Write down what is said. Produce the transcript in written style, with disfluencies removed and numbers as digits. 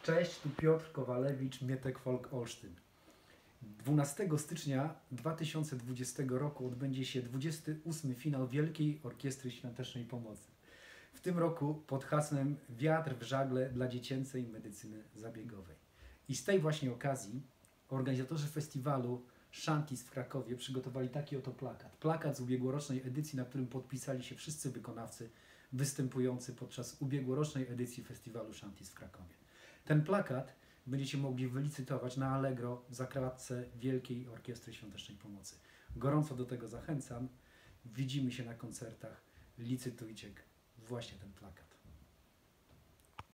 Cześć, tu Piotr Kowalewicz, Mietek Folk Olsztyn. 12 stycznia 2020 roku odbędzie się 28. finał Wielkiej Orkiestry Świątecznej Pomocy. W tym roku pod hasłem Wiatr w żagle dla dziecięcej medycyny zabiegowej. I z tej właśnie okazji organizatorzy festiwalu Shanties w Krakowie przygotowali taki oto plakat. Plakat z ubiegłorocznej edycji, na którym podpisali się wszyscy wykonawcy występujący podczas ubiegłorocznej edycji festiwalu Shanties w Krakowie. Ten plakat będziecie mogli wylicytować na Allegro w zakładce Wielkiej Orkiestry Świątecznej Pomocy. Gorąco do tego zachęcam. Widzimy się na koncertach. Licytujcie właśnie ten plakat.